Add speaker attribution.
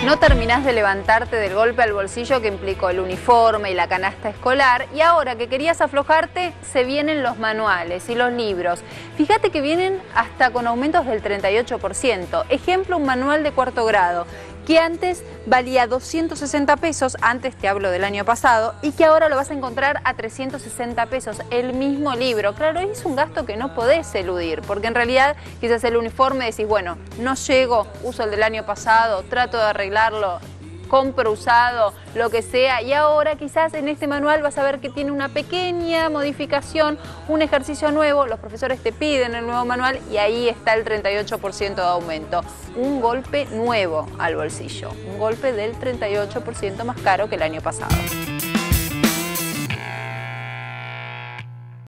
Speaker 1: No terminás de levantarte del golpe al bolsillo que implicó el uniforme y la canasta escolar, y ahora que querías aflojarte, se vienen los manuales y los libros. Fíjate que vienen hasta con aumentos del 38%. Ejemplo, un manual de cuarto grado, que antes valía 260 pesos, antes te hablo del año pasado, y que ahora lo vas a encontrar a 360 pesos, el mismo libro. Claro, es un gasto que no podés eludir, porque en realidad quizás el uniforme decís, bueno, no llego, uso el del año pasado, trato de arreglarlo, compro usado, lo que sea, y ahora quizás en este manual vas a ver que tiene una pequeña modificación, un ejercicio nuevo, los profesores te piden el nuevo manual y ahí está el 38% de aumento. Un golpe nuevo al bolsillo, un golpe del 38% más caro que el año pasado.